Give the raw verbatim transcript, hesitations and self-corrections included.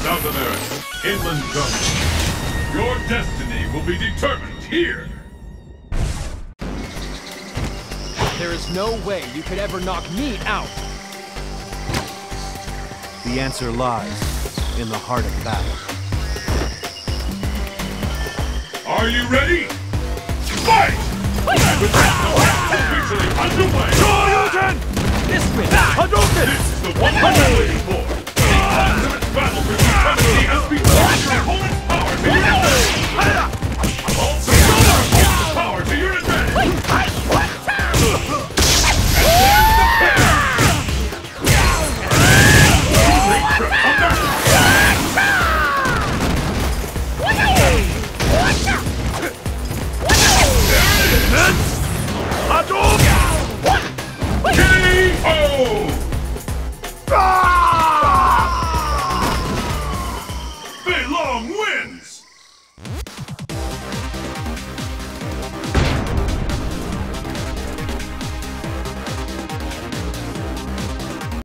South America, inland jungle. Your destiny will be determined here. There is no way you could ever knock me out. The answer lies in the heart of battle. Are you ready? Fight! And with that, the match is officially underway! Shoryuken! This way! Hadouken! This is the one we've been waiting for! The ultimate battle for supremacy has begun! Your opponent's power to your advantage! Also, your opponent's power to your advantage! And there's the pair! Great trip from there! K O! Fei Long wins!